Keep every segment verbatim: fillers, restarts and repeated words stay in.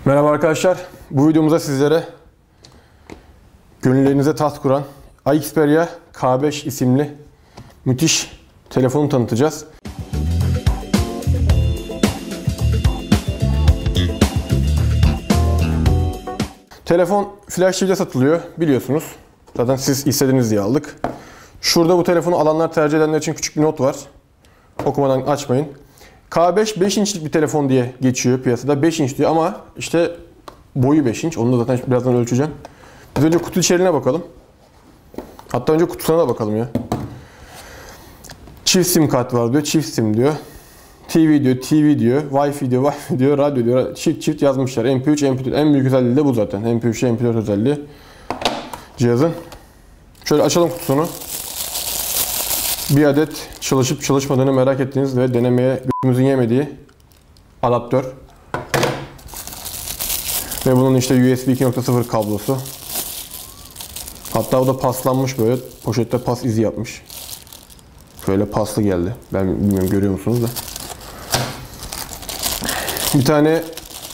Merhaba arkadaşlar. Bu videomuzda sizlere gönüllerinize taht kuran iXperia K beş isimli müthiş telefonu tanıtacağız. Telefon Flash T V'de satılıyor biliyorsunuz. Zaten siz istediniz diye aldık. Şurada bu telefonu alanlar tercih edenler için küçük bir not var. Okumadan açmayın. K beş beş inçlik bir telefon diye geçiyor piyasada. beş inç diyor ama işte boyu beş inç. Onu da zaten birazdan ölçeceğim. Biz önce kutu içeriğine bakalım. Hatta önce kutusuna da bakalım ya. Çift sim kart var diyor. Çift sim diyor. T V diyor. T V diyor. Wi-Fi diyor. Wi-Fi diyor. Radyo diyor. Çift çift yazmışlar. M P üç, M P dört. En büyük özelliği de bu zaten. M P üç, M P dört özelliği cihazın. Şöyle açalım kutusunu. Bir adet çalışıp çalışmadığını merak ettiğiniz ve denemeye gözümüzün yemediği adaptör. Ve bunun işte U S B iki nokta sıfır kablosu. Hatta o da paslanmış böyle. Poşette pas izi yapmış. Şöyle paslı geldi. Ben bilmiyorum görüyor musunuz da. Bir tane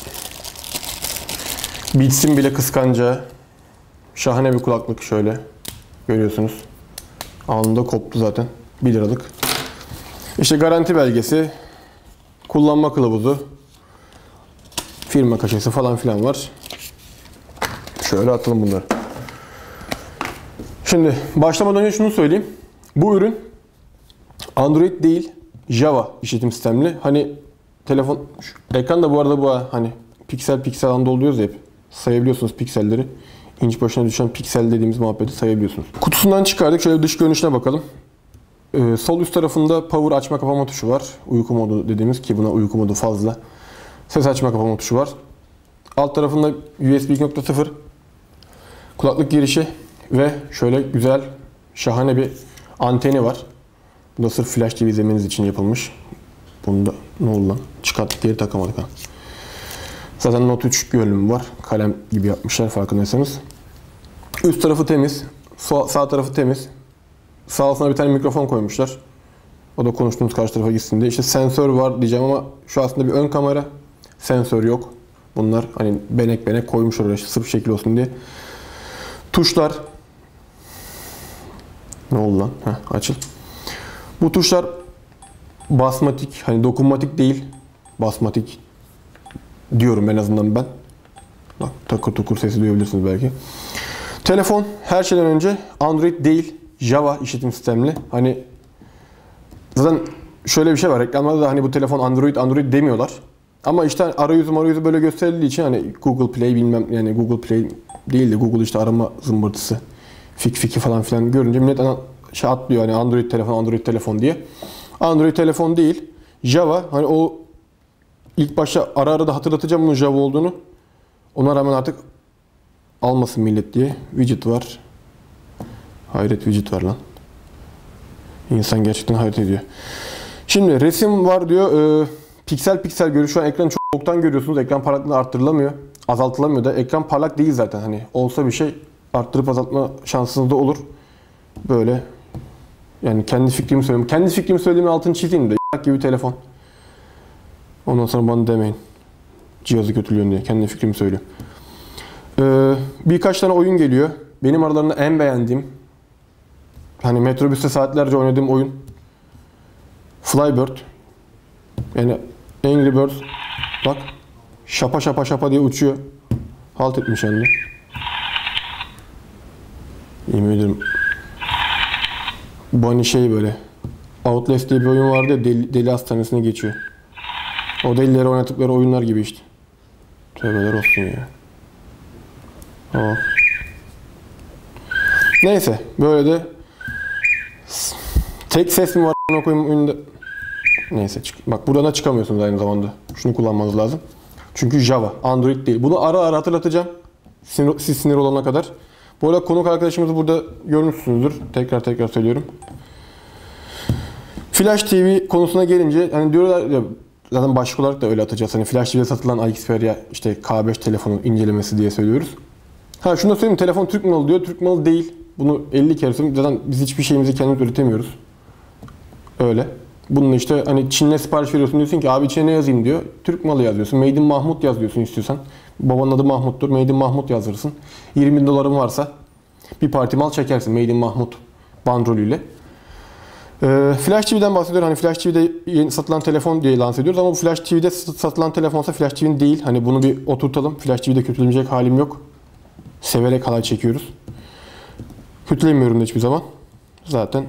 Beats'in bile kıskanacağı şahane bir kulaklık şöyle. Görüyorsunuz. Anında koptu zaten. bir liralık. İşte garanti belgesi, kullanma kılavuzu, firma kaşesi falan filan var. Şöyle atalım bunları. Şimdi başlamadan önce şunu söyleyeyim. Bu ürün Android değil, Java işletim sistemli. Hani telefon, ekran da bu arada bu hani piksel piksel anda oluyoruz ya hep. Sayabiliyorsunuz pikselleri. İnç başına düşen piksel dediğimiz muhabbeti sayabiliyorsunuz. Kutusundan çıkardık. Şöyle dış görünüşüne bakalım. Ee, sol üst tarafında power açma kapama tuşu var. Uyku modu dediğimiz ki buna uyku modu fazla. Ses açma kapama tuşu var. Alt tarafında U S B iki nokta sıfır kulaklık girişi ve şöyle güzel şahane bir anteni var. Bu da sırf Flash T V izlemeniz için yapılmış. Bunda ne oldu lan? Çıkarttık geri takamadık ha. Zaten Note üç görünümü var. Kalem gibi yapmışlar farkındaysanız. Üst tarafı temiz. Sağ tarafı temiz. Sağ altına bir tane mikrofon koymuşlar. O da konuştuğumuz karşı tarafa gitsin diye. İşte sensör var diyeceğim ama şu aslında bir ön kamera. Sensör yok. Bunlar hani benek benek koymuşlar oraya sırf şekil olsun diye. Tuşlar. Ne oldu lan? Heh, açıl. Bu tuşlar basmatik. Hani dokunmatik değil. Basmatik diyorum en azından ben. Bak takır tukur sesi duyabilirsiniz belki. Telefon her şeyden önce Android değil, Java işletim sistemli. Hani zaten şöyle bir şey var. Reklamlarda da hani bu telefon Android Android demiyorlar. Ama işte arayüzü arayüzü böyle gösterildiği için hani Google Play bilmem yani Google Play değil de Google işte arama zımbırtısı fik fiki falan filan görünce millet şey atlıyor hani Android telefon Android telefon diye. Android telefon değil, Java. Hani o ilk başta ara ara da hatırlatacağım bunun Java olduğunu. Ona rağmen artık almasın millet diye. Widget var. Hayret widget var lan. İnsan gerçekten hayret ediyor. Şimdi resim var diyor. Ee, piksel piksel görüyor. Şu an ekranı çok çoktan görüyorsunuz. Ekran parlaklığı arttırılamıyor. Azaltılamıyor da. Ekran parlak değil zaten. Hani olsa bir şey arttırıp azaltma şansınız da olur. Böyle. Yani kendi fikrimi söyleyeyim. Kendi fikrimi söylediğimin altını çizeyim de. Gibi bir telefon. Ondan sonra bana demeyin. Cihazı kötülüyorsun diye. Kendi fikrimi söylüyorum. Ee, birkaç tane oyun geliyor. Benim aralarında en beğendiğim hani metrobüste saatlerce oynadığım oyun Flybird. Yani Angry Birds. Bak. Şapa şapa şapa diye uçuyor. Halt etmiş yani. Yemin ederim. Bunny şey böyle. Outlast diye bir oyun vardı ya deli, deli hastanesine geçiyor. O delileri oynatıkları oyunlar gibi işte. Tövbeler olsun ya. Oh. Neyse böyle de tek ses mi var koyayım oyunda. Neyse bak buradan da çıkamıyorsunuz aynı zamanda. Şunu kullanmanız lazım. Çünkü Java, Android değil. Bunu ara ara hatırlatacağım. Sinir, siz sinir olana kadar. Bu arada konuk arkadaşımızı burada görmüşsünüzdür. Tekrar tekrar söylüyorum. Flash T V konusuna gelince hani diyorlar ya zaten başlık olarak da öyle atacağız. Hani Flash T V'de satılan iXperia işte K beş telefonun incelemesi diye söylüyoruz. Ha şunu da söyleyeyim, telefon Türk malı diyor. Türk malı değil. Bunu elli kere söylüyorum. Zaten biz hiçbir şeyimizi kendimiz üretemiyoruz. Öyle. Bunun işte hani Çin'le sipariş veriyorsun, diyorsun ki abi içine ne yazayım diyor. Türk malı yazıyorsun. Made in Mahmut yaz diyorsun istiyorsan. Babanın adı Mahmut'tur. Made in Mahmut yazırsın. yirmi bin doların varsa bir parti mal çekersin. Made in Mahmut bandrolüyle. Ee, Flash T V'den bahsediyorum. Hani Flash T V'de yeni satılan telefon diye lanse ediyoruz ama bu Flash T V'de satılan telefonsa Flash T V'nin değil. Hani bunu bir oturtalım. Flash T V'de kötülemeyecek halim yok. Severek halay çekiyoruz. Kötülemiyorum da hiçbir zaman. Zaten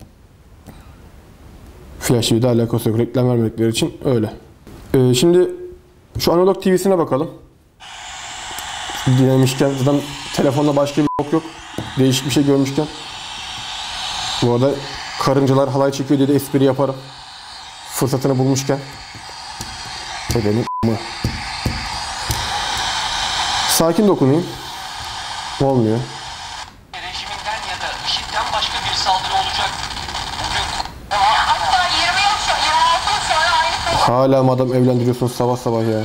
Flash T V'de alakası yok. Reklam vermedikleri için öyle. Ee, şimdi şu analog T V'sine bakalım. Dinlemişken zaten telefonda başka bir yok yok. Değişik bir şey görmüşken. Bu arada karıncalar halay çekiyor diye de espri yaparım. Fırsatını bulmuşken. Benim mı? Sakin dokunayım. Olmuyor. Rejiminden ya da IŞİD'den başka bir saldırı olacak. Bugün hatta yirmi yıl sonra, yirmi altı yıl sonra aynı. Hala madem evlendiriyorsunuz sabah sabah ya.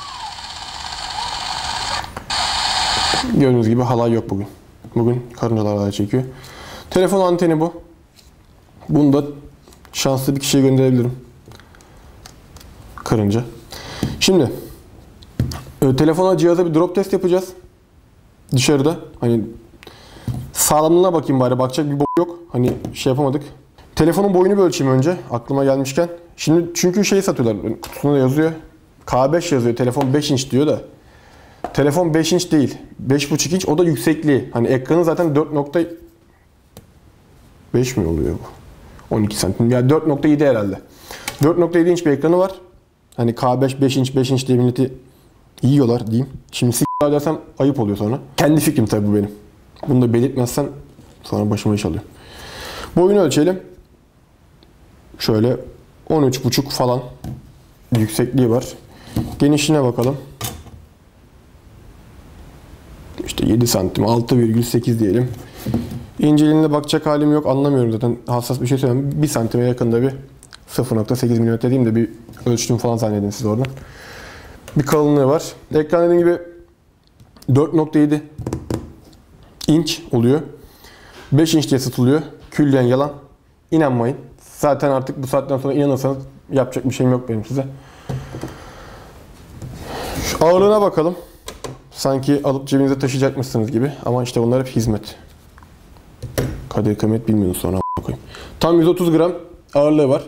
Gördüğünüz gibi halay yok bugün. Bugün karıncalar halay çekiyor. Telefon anteni bu. Bunu da şanslı bir kişiye gönderebilirim. Karınca. Şimdi e, telefona, cihaza bir drop test yapacağız. Dışarıda. Hani sağlamlığına bakayım bari. Bakacak bir bok yok. Hani şey yapamadık. Telefonun boyunu bir ölçeyim önce. Aklıma gelmişken. Şimdi çünkü şey satıyorlar. Kutusunda yazıyor. K beş yazıyor. Telefon beş inç diyor da. Telefon beş inç değil. beş buçuk inç. O da yüksekliği. Hani ekranı zaten dört nokta beş mi oluyor bu? on iki santim. Yani dört nokta yedi herhalde. dört nokta yedi inç bir ekranı var. Hani K beş, beş inç, beş inç diye milleti yiyorlar diyeyim. Şimdi s*** dersem ayıp oluyor sonra. Kendi fikrim tabii bu benim. Bunu da belirtmezsen sonra başıma iş alıyor. Boyunu ölçelim. Şöyle on üç buçuk falan yüksekliği var. Genişliğine bakalım. İşte yedi santim, altı virgül sekiz diyelim. İnceliğine bakacak halim yok, anlamıyorum zaten, hassas bir şey söyleyeyim. bir santime yakında bir sıfır nokta sekiz milimetre diyeyim de bir ölçtüm falan zannedin siz oradan. Bir kalınlığı var. Ekran dediğim gibi dört nokta yedi inç oluyor. beş inç diye satılıyor. Külliyen yalan. İnanmayın. Zaten artık bu saatten sonra inanırsanız yapacak bir şeyim yok benim size. Şu ağırlığına bakalım. Sanki alıp cebinize taşıyacakmışsınız gibi. Ama işte bunlar hep hizmet. Kadir kıymet bilmiyorsunuz sonra koyayım. Tam yüz otuz gram ağırlığı var.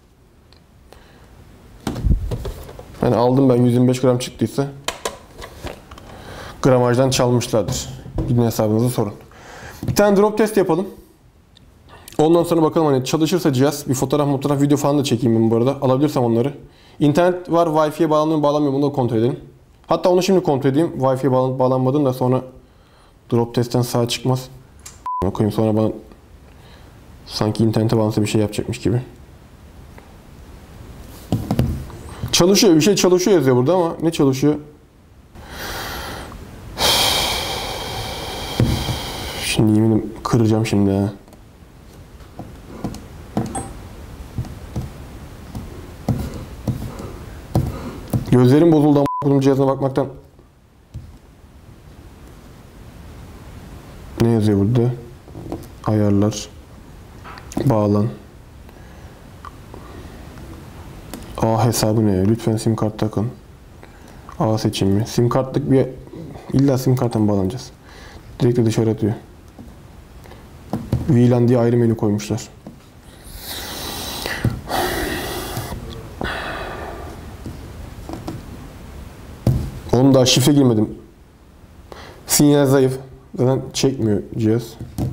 Yani aldım ben, yüz yirmi beş gram çıktıysa gramajdan çalmışlardır. Gidin hesabınızı sorun. Bir tane drop test yapalım. Ondan sonra bakalım hani çalışırsa cihaz, bir fotoğraf, fotoğraf, video falan da çekeyim ben bu arada. Alabilirsem onları. İnternet var, Wi-Fi'ye bağlanıyor mu bağlanmıyor mu, bunu da kontrol edelim. Hatta onu şimdi kontrol edeyim. Wi-Fi'ye bağlanıp bağlanmadığını da sonra drop testten sağ çıkmaz. Koyayım sonra bana sanki internete bağlansa bir şey yapacakmış gibi. Çalışıyor, bir şey çalışıyor yazıyor burada ama ne çalışıyor? Şimdi yeminim kıracağım şimdi ha. Gözlerim bozuldu ama cihazına bakmaktan. Ne yazıyor burada? Ayarlar. Bağlan. A hesabı ne? Lütfen sim kart takın. A seçimi. Sim kartlık bir... İlla sim karttan bağlanacağız. Direkt de dışarı atıyor. V LAN diye ayrı menü koymuşlar. Onun daha şifre girmedim. Sinyal zayıf. Zaten çekmiyor cihaz.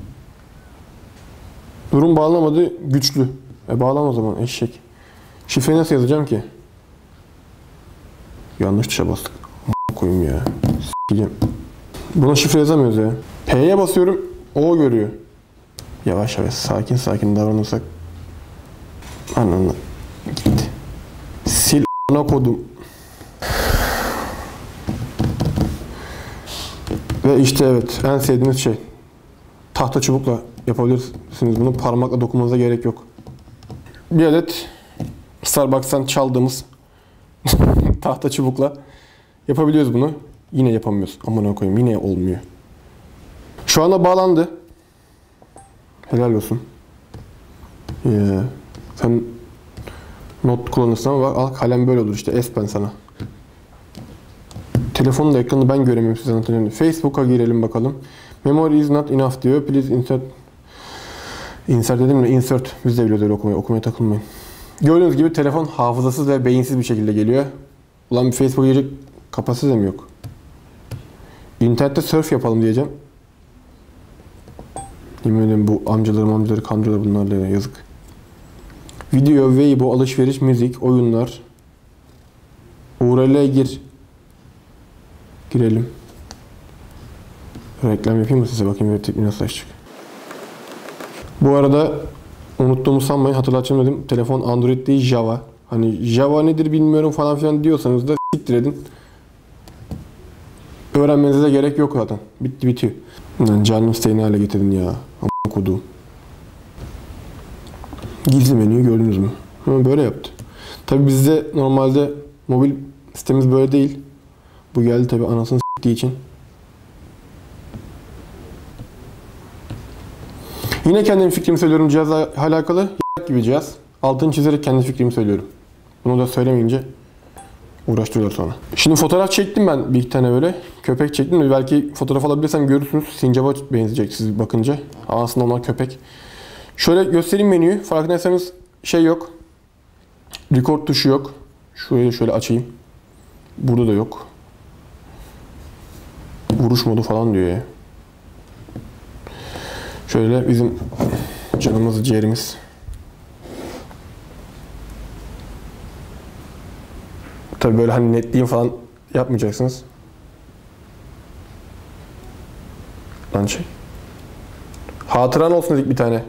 Durum bağlamadı, güçlü. E bağlam o zaman eşek. Şifreyi nasıl yazacağım ki? Yanlış tuşa bastık. Koyayım ya. S***yim. Buna şifre yazamıyoruz ya. P'ye basıyorum, O görüyor. Yavaş yavaş, sakin sakin davranırsak. Anlamına gitti. Sil a**ına kodum. Ve işte evet, en sevdiğiniz şey. Tahta çubukla yapabilirsiniz bunu. Parmakla dokunmanıza gerek yok. Bir adet Starbucks'tan çaldığımız tahta çubukla yapabiliyoruz bunu. Yine yapamıyoruz. Aman koyayım, yine olmuyor. Şu anda bağlandı. Helal olsun. Ya, sen Not kullanırsın ama bak al kalem böyle olur işte. S Pen sana. Telefonun da ekranını ben göremiyorum size anlatıyorum. Facebook'a girelim bakalım. Memory is not enough diyor. Please insert. Insert dedim mi? Insert. Biz de biliyoruz öyle okumayı. Okumaya takılmayın. Gördüğünüz gibi telefon hafızasız ve beyinsiz bir şekilde geliyor. Ulan bir Facebook'a girecek kapasitesi mi yok? İnternette surf yapalım diyeceğim. Yemin ederim bu amcaları amcaları kandırıyorlar bunlarla ya, yazık. Video, Weibo, alışveriş, müzik, oyunlar. U R L'ye gir. Girelim. Reklam yapayım mı size? Bakayım web nasıl açacak. Bu arada unuttuğumu sanmayın. Hatırlatacağım dedim. Telefon Android değil Java. Hani Java nedir bilmiyorum falan filan diyorsanız da siktir edin. Öğrenmenize de gerek yok zaten. Bitti bitiyor. Yani canım isteğini hale getirdin ya. Ama koduğum. Gizli menüyü gördünüz mü? Ama böyle yaptı. Tabi bizde normalde mobil sitemiz böyle değil. Bu geldi tabi anasını s**tiği için. Yine kendim fikrimi söylüyorum cihazla alakalı. Y**k gibi cihaz. Altını çizerek kendi fikrimi söylüyorum. Bunu da söylemeyince uğraştırıyorlar sonra. Şimdi fotoğraf çektim ben bir iki tane böyle. Köpek çektim de belki fotoğraf alabilirsem görürsünüz. Sincap'a benzeyecek siz bakınca. Ama aslında onlar köpek. Şöyle göstereyim menüyü. Farkındaysanız şey yok. Record tuşu yok. Şurayı şöyle açayım. Burada da yok. Vuruş modu falan diyor ya. Şöyle bizim canımız ciğerimiz. Tabii böyle hani netliğin falan yapmayacaksınız. Lan şey. Hatıran olsun dedik bir tane.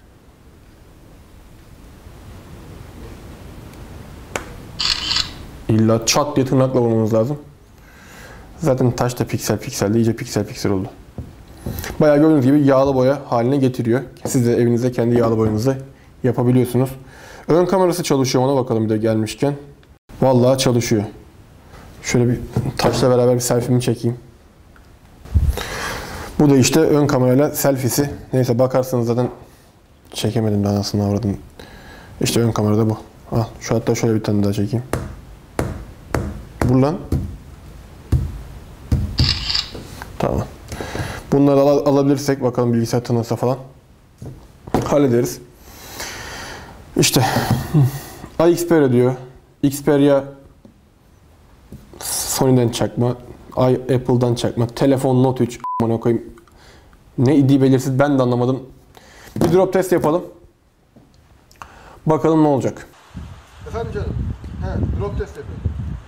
İlla çat diye tırnakla vurmamız lazım. Zaten taş da piksel piksel de iyice piksel piksel oldu. Bayağı gördüğünüz gibi yağlı boya haline getiriyor. Siz de evinizde kendi yağlı boyanızı yapabiliyorsunuz. Ön kamerası çalışıyor, ona bakalım bir de gelmişken. Vallahi çalışıyor. Şöyle bir taşla beraber bir selfie'mi çekeyim. Bu da işte ön kamerayla selfie'si. Neyse bakarsanız zaten çekemedim daha aslında avradım. İşte ön kamerada bu. Al şu hatta şöyle bir tane daha çekeyim. Vur lan. Tamam. Bunları al alabilirsek bakalım bilgisayar tanırsa falan hallederiz. İşte iXperia diyor. Xperia Sony'den çakma, Apple'dan çakma, telefon Note üç amına koyayım. Ne idi belirsiz, ben de anlamadım. Bir drop test yapalım. Bakalım ne olacak. Efendim canım. He, drop test yapıyorum.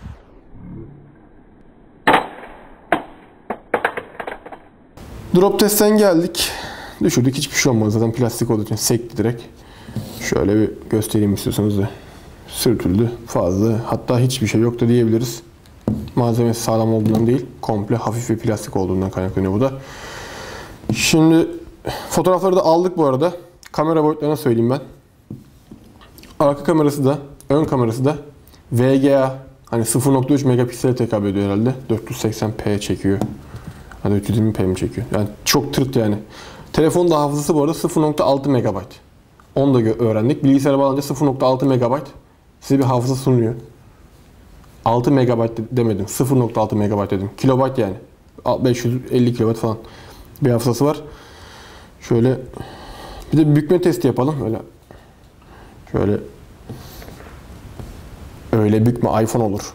Drop testten geldik. Düşürdük, hiçbir şey olmadı zaten plastik olduğu için sekti direkt. Şöyle bir göstereyim istiyorsanız da. Sürtüldü fazla, hatta hiçbir şey yok da diyebiliriz. Malzemesi sağlam olduğundan değil, komple hafif bir plastik olduğundan kaynaklanıyor bu da. Şimdi fotoğrafları da aldık bu arada. Kamera boyutlarına söyleyeyim ben. Arka kamerası da, ön kamerası da V G A, hani sıfır nokta üç megapiksele tekabül ediyor herhalde. dört yüz seksen p çekiyor. Hani üç yüz yirmi p mi çekiyor? Yani çok tırt yani. Telefonun da hafızası bu arada sıfır nokta altı megabayt. Onu da öğrendik. Bilgisayara bağlanınca sıfır nokta altı megabayt size bir hafıza sunuyor. altı megabayt demedim. sıfır nokta altı megabayt dedim. Kilobayt yani. beş yüz elli kilobayt falan bir hafızası var. Şöyle bir de bükme testi yapalım. Öyle şöyle öyle bükme iPhone olur.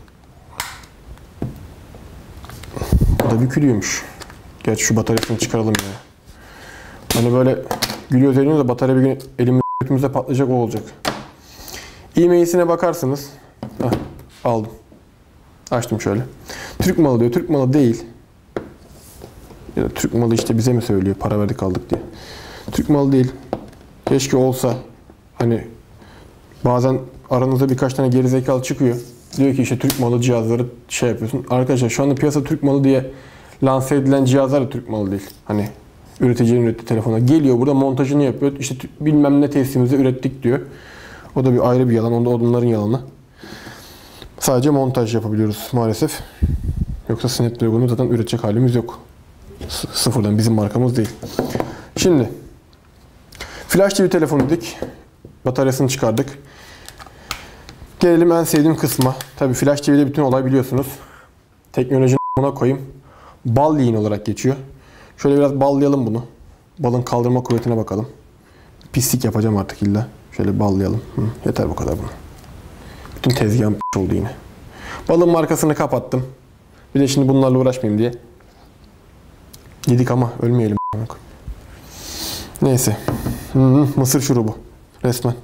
Bu da bükülüyormuş. Gerçi şu bataryasını çıkaralım ya. Hani böyle gülüyoruz elimizde, batarya bir gün elimizde götümüzde patlayacak, o olacak. E-mail'sine bakarsınız. Heh, aldım. Açtım şöyle. Türk malı diyor. Türk malı değil. Ya da Türk malı işte bize mi söylüyor? Para verdik aldık diye. Türk malı değil. Keşke olsa. Hani bazen aranızda birkaç tane gerizekalı çıkıyor. Diyor ki işte Türk malı cihazları şey yapıyorsun. Arkadaşlar şu anda piyasa Türk malı diye lanse edilen cihazlar da Türk malı değil. Hani üreticinin ürettiği telefona geliyor, burada montajını yapıyor. İşte bilmem ne tesisimizde ürettik diyor. O da bir ayrı bir yalan. Onda onların yalanı. Sadece montaj yapabiliyoruz maalesef. Yoksa Snapdragon'u zaten üretecek halimiz yok. S sıfırdan bizim markamız değil. Şimdi Flash T V telefon dedik. Bataryasını çıkardık. Gelelim en sevdiğim kısma. Tabii Flash T V'de bütün olay biliyorsunuz. Teknolojinin buna koyayım. Bal yiyin olarak geçiyor. Şöyle biraz ballayalım bunu. Balın kaldırma kuvvetine bakalım. Pislik yapacağım artık illa. Şöyle ballayalım. Hı, yeter bu kadar bunu. Bütün tezgahım oldu yine. Balın markasını kapattım. Bir de şimdi bunlarla uğraşmayayım diye. Yedik ama ölmeyelim. Neyse. Hı, mısır şurubu. Resmen.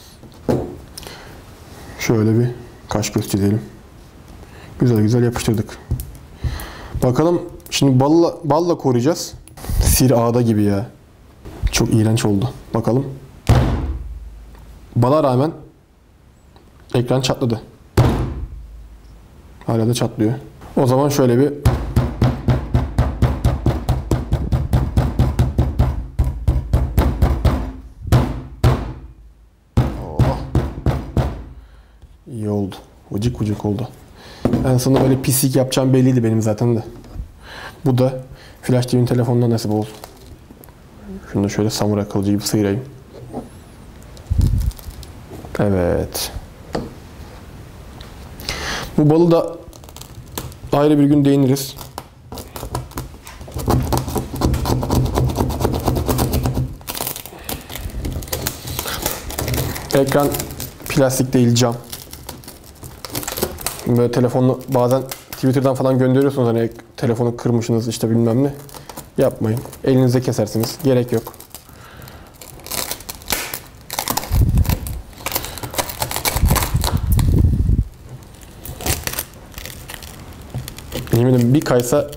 Şöyle bir kaş göz çizelim. Güzel güzel yapıştırdık. Bakalım şimdi balla, balla koruyacağız. Sir ağda gibi ya. Çok iğrenç oldu. Bakalım. Bala rağmen ekran çatladı. Hala da çatlıyor. O zaman şöyle bir oh. İyi oldu. Vıcık vıcık oldu. En sonunda böyle pislik yapacağım belliydi benim zaten de. Bu da Flash T V'nin telefonundan nasip oldu. Şunu da şöyle samuray kılıcı gibi sıyırayım. Evet. Bu balı da ayrı bir gün değiniriz. Ekran plastik değil, cam. Böyle telefonu bazen Twitter'dan falan gönderiyorsunuz, hani telefonu kırmışsınız işte bilmem ne. Yapmayın. Elinizde kesersiniz. Gerek yok. Yemin bir kaysa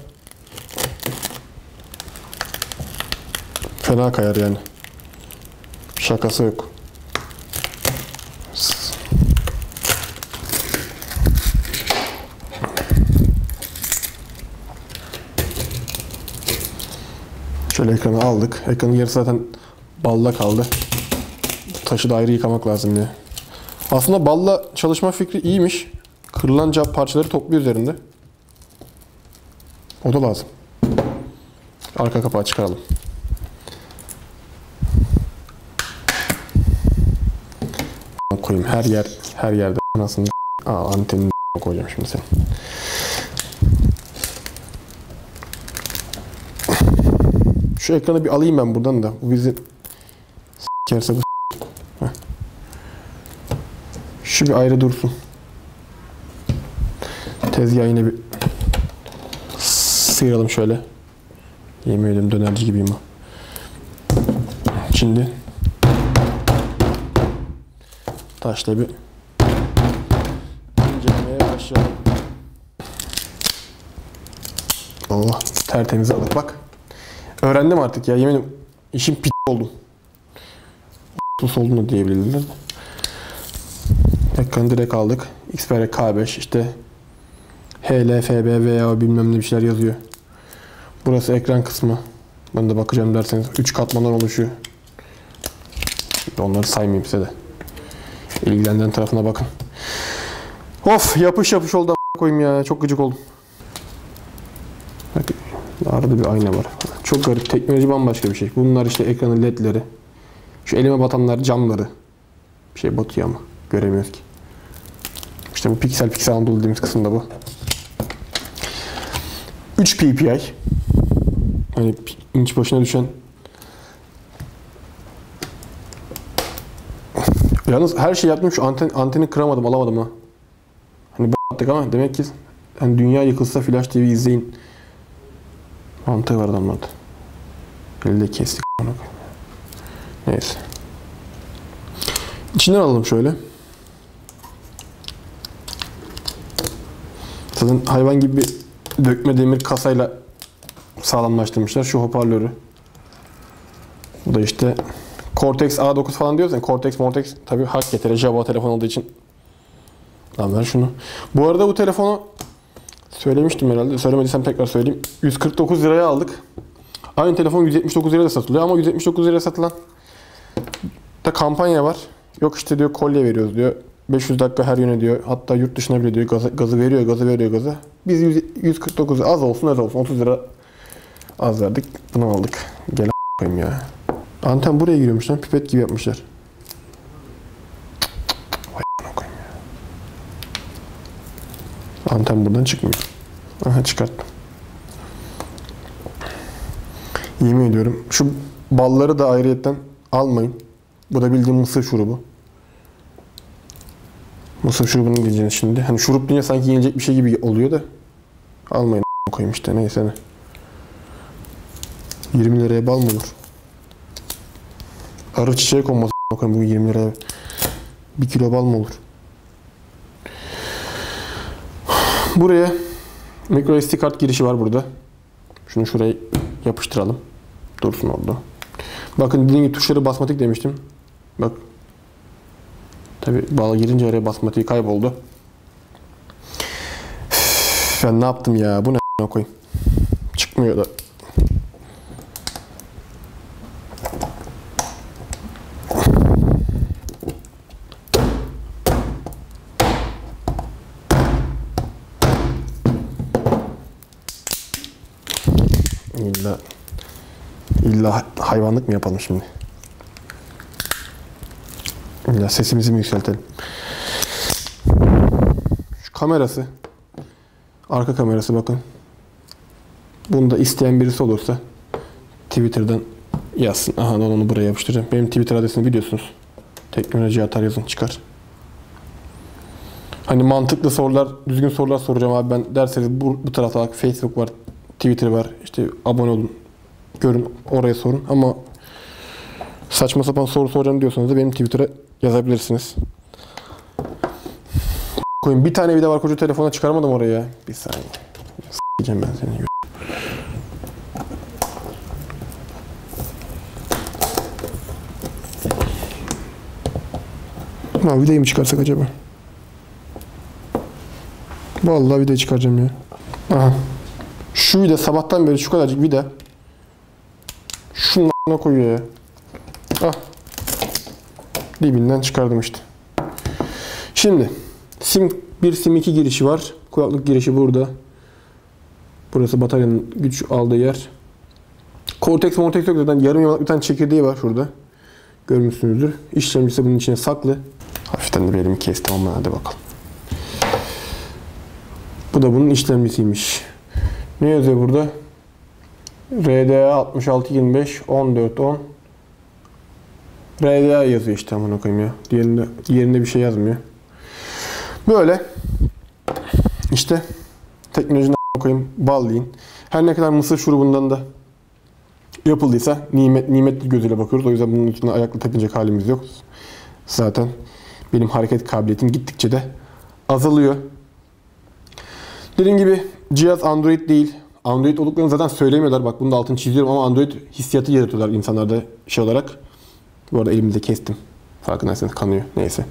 fena kayar yani. Şakası yok. Şöyle ekranı aldık. Ekranın yarısı zaten balla kaldı. Taşı da ayrı yıkamak lazım diye. Aslında balla çalışma fikri iyiymiş. Kırılan cam parçaları topluyor üzerinde. O da lazım. Arka kapağı çıkaralım. Koyayım her yer, her yerde anasını. Aa, antenini koyacağım şimdi sen. Şu ekranı bir alayım ben buradan da. Bu bizi s**kerse bu s**. Şu bir ayrı dursun. Tezgahı yine bir sıyıralım şöyle. Yemin ediyorum dönerci gibiyim ha. Şimdi taşla bir incelemeye başlayalım. Allah tertemiz aldık bak. Öğrendim artık ya, yemin ediyorum işin p*** oldum. Sus oldum da diyebilirler. Ekranı direkt aldık. Xperia K beş işte H L F B veya bilmem ne bir şeyler yazıyor. Burası ekran kısmı. Ben de bakacağım derseniz üç katmanlar oluşuyor. Onları saymayayım size de. İlgilendiren tarafına bakın. Of, yapış yapış oldu a** koyayım ya. Çok gıcık oldum. Bak, arada bir ayna var. Çok garip. Teknoloji bambaşka bir şey. Bunlar işte ekranın ledleri. Şu elime batanlar camları. Bir şey batıyor ama göremiyoruz ki. İşte bu piksel piksel Anadolu dediğimiz kısımda bu. üç P P I. Hani inç başına düşen. Yalnız her şey yaptım, şu anten, anteni kıramadım, alamadım ha. Hani b*** attık ama demek ki hani dünya yıkılsa Flash T V izleyin mantığı var adamlarda. Elde kestik. Neyse. İçinden alalım şöyle. Zaten hayvan gibi bir dökme demir kasayla sağlamlaştırmışlar şu hoparlörü. Bu da işte Cortex A dokuz falan diyoruz yani, Cortex Mortex tabii hak getire Java telefon olduğu için. Tamam, ver şunu. Bu arada bu telefonu söylemiştim herhalde. Söylemediysem tekrar söyleyeyim. yüz kırk dokuz liraya aldık. Aynı telefon yüz yetmiş dokuz liraya da satılıyor ama yüz yetmiş dokuz liraya satılan da kampanya var. Yok işte diyor kolye veriyoruz diyor. beş yüz dakika her yöne diyor. Hatta yurt dışına bile diyor. Gazı, gazı veriyor, gazı veriyor, gazı. Biz yüz kırk dokuz az olsun, az olsun. otuz lira az verdik. Bunu aldık. Gel a**ayım ya. Anten buraya giriyormuş lan. Pipet gibi yapmışlar. Vay a**ayım ya. Anten buradan çıkmıyor. Aha, çıkarttım. Yemin ediyorum. Şu balları da ayrıyetten almayın. Bu da bildiğim mısır şurubu. Mısır şurubunu diyeceğiz şimdi. Hani şurup deyince sanki yenilecek bir şey gibi oluyor da. Almayın koyayım işte, neyse ne. yirmi liraya bal mı olur? Arı çiçeği konmaz koyayım bu yirmi liraya. bir kilo bal mı olur? Buraya micro S D kart girişi var burada. Şunu şuraya yapıştıralım. Dursun orada. Bakın dediğim gibi tuşları basmatik demiştim. Bak. Tabi bal girince araya basmatiği kayboldu. Üf, ben ne yaptım ya? Bu ne koyayım? Çıkmıyor da. İlla, illa hayvanlık mı yapalım şimdi? İlla sesimizi mi yükseltelim? Şu kamerası, arka kamerası bakın. Bunu da isteyen birisi olursa Twitter'dan yazsın. Aha, onu buraya yapıştıracağım. Benim Twitter adresini biliyorsunuz. Teknoloji atar yazın, çıkar. Hani mantıklı sorular, düzgün sorular soracağım abi ben derseniz bu, bu tarafta bak, Facebook var, Twitter var. İşte abone olun, görün, oraya sorun. Ama saçma sapan soru soracağım diyorsanız da benim Twitter'a yazabilirsiniz. Koyun bir tane vida var, koca telefona çıkarmadım oraya. Bir saniye. S**eceğim ben seni. Ha, vidayı mı çıkarsak acaba? Vallahi vidayı çıkaracağım ya. Aha. Şu vida sabahtan beri şu kadarcık vida. Şunun a**ına koyuyor ya. Ah. Dibinden çıkardım işte. Şimdi sim bir sim iki girişi var. Kulaklık girişi burada. Burası bataryanın güç aldığı yer. Cortex Mortex yok zaten. Yarım yamalak bir tane çekirdeği var şurada. Görmüşsünüzdür. İşlemcisi bunun içine saklı. Hafiften de bir elimi kestim ama hadi bakalım. Bu da bunun işlemcisiymiş. Ne yazıyor burada? R D A altmış altı yirmi beş on dört on. R D A yazıyor işte, amına koyayım ya. Diğerinde, diğerinde bir şey yazmıyor. Böyle. İşte teknolojiden koyayım, ballayın. Her ne kadar mısır şurubundan da yapıldıysa nimet nimetli gözüyle bakıyoruz. O yüzden bunun içine ayakla takınacak halimiz yok. Zaten benim hareket kabiliyetim gittikçe de azalıyor. Dediğim gibi cihaz Android değil. Android olduklarını zaten söylemiyorlar. Bak, bunu da altını çiziyorum ama Android hissiyatı yaratıyorlar insanlarda şey olarak. Bu arada elimde kestim. Farkındaysanız kanıyor. Neyse.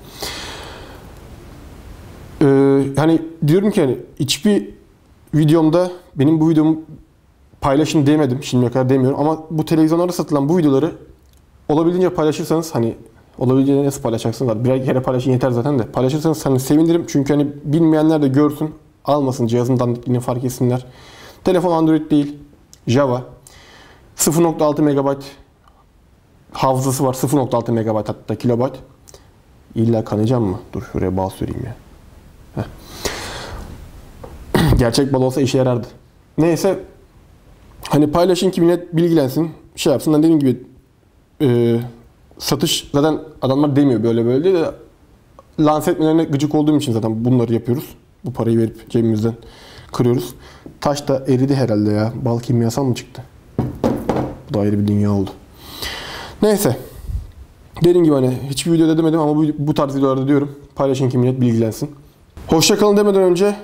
Ee, hani diyorum ki hani hiçbir videomda benim bu videomu paylaşın demedim. Şimdiye kadar demiyorum ama bu televizyonlarda satılan bu videoları olabildiğince paylaşırsanız, hani olabildiğince nasıl paylaşacaksınız? Birer kere paylaşın yeter zaten de. Paylaşırsanız hani sevinirim. Çünkü hani bilmeyenler de görsün. Almasın, cihazın dandikliğini fark etsinler. Telefon Android değil. Java. sıfır nokta altı megabayt hafızası var. sıfır nokta altı megabayt hatta kilobayt. İlla kanayacağım mı? Dur şuraya bal süreyim ya. Heh. Gerçek bal olsa işe yarardı. Neyse. Hani paylaşın ki millet bilgilensin. Şey yapsın. Ben dediğim gibi e, satış zaten adamlar demiyor böyle böyle değil de lanse etmelerine gıcık olduğum için zaten bunları yapıyoruz. Bu parayı verip cebimizden kırıyoruz. Taş da eridi herhalde ya. Bal kimyasal mı çıktı? Bu da ayrı bir dünya oldu. Neyse. Dediğim gibi hani hiçbir videoda demedim ama bu, bu tarz videolarda diyorum. Paylaşın ki millet bilgilensin. Hoşça kalın demeden önce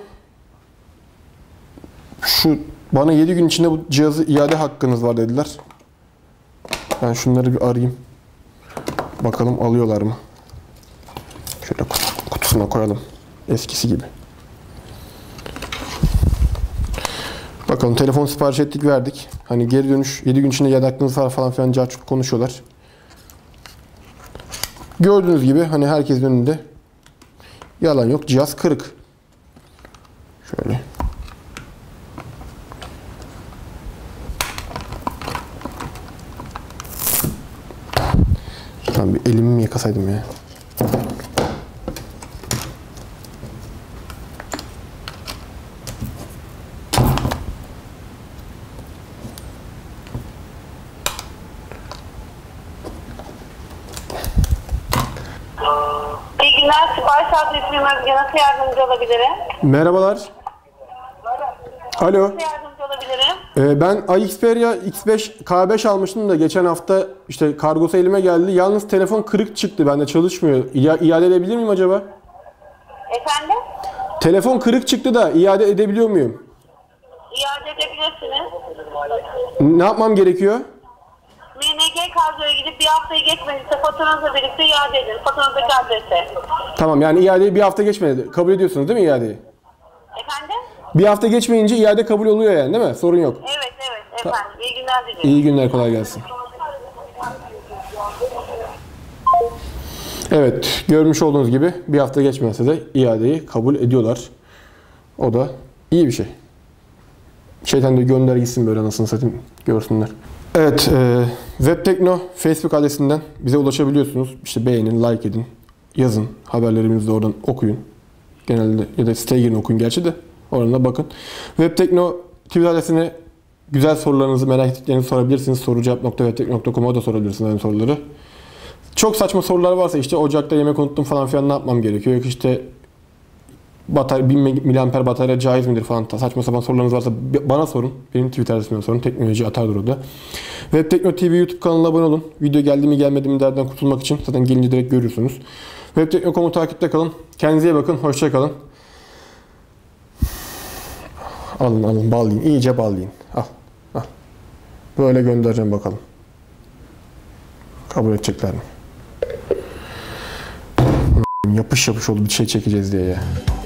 şu bana yedi gün içinde bu cihazı iade hakkınız var dediler. Ben şunları bir arayayım. Bakalım alıyorlar mı? Şöyle kutusuna koyalım. Eskisi gibi. Bakalım, telefon sipariş ettik, verdik. Hani geri dönüş yedi gün içinde iade hakkınız var falan filan carçuk konuşuyorlar. Gördüğünüz gibi hani herkesin önünde yalan yok. Cihaz kırık. Şöyle. Lan bir elimi mi yıkasaydım ya? Başsağlık ismim Özge. Nasıl yardımcı olabilirim? Merhabalar. Alo. Nasıl yardımcı olabilirim? Ee, ben iXperia X beş K beş almıştım da geçen hafta işte kargosu elime geldi. Yalnız telefon kırık çıktı. Bende çalışmıyor. İa- iade edebilir miyim acaba? Efendim? Telefon kırık çıktı da iade edebiliyor muyum? İade edebilirsiniz. Ne yapmam gerekiyor? M N G kadroya gidip bir haftayı geçmediyse faturanızla birlikte iade edin. Faturanızdaki adrese. Tamam, yani iadeyi bir hafta geçmedi. Kabul ediyorsunuz değil mi iadeyi? Efendim? Bir hafta geçmeyince iade kabul oluyor yani değil mi? Sorun yok. Evet evet efendim. İyi günler diliyorum. İyi günler, kolay gelsin. Evet, görmüş olduğunuz gibi bir hafta geçmese de iadeyi kabul ediyorlar. O da iyi bir şey. Şeytan da gönder gitsin böyle, anasını satayım, görsünler. Evet, e, Webtekno Facebook adresinden bize ulaşabiliyorsunuz. İşte beğenin, like edin, yazın. Haberlerimizi de oradan okuyun. Genelde ya da siteye girin, okuyun gerçi de. Oradan da bakın. Webtekno Twitter adresine güzel sorularınızı, merak ettiklerinizi sorabilirsiniz. sorucevap nokta webtekno nokta com'a da sorabilirsiniz aynı soruları. Çok saçma sorular varsa işte ocakta yemek unuttum falan filan, ne yapmam gerekiyor? Yok işte batarya, bin miliamper batarya caiz midir falan, saçma sapan sorularınız varsa bana sorun. Benim Twitter adresimden sorun. Teknoloji Atardır o da. Webtekno T V YouTube kanalına abone olun. Video geldi mi gelmedi mi derden kurtulmak için. Zaten gelince direkt görürsünüz. Webtekno nokta com'u takipte kalın. Kendinize iyi bakın. Hoşça kalın. Alın alın, bağlayın. İyice bağlayın. Al. Al. Böyle göndereceğim bakalım. Kabul edecekler mi? Yapış yapış oldu bir şey çekeceğiz diye ya.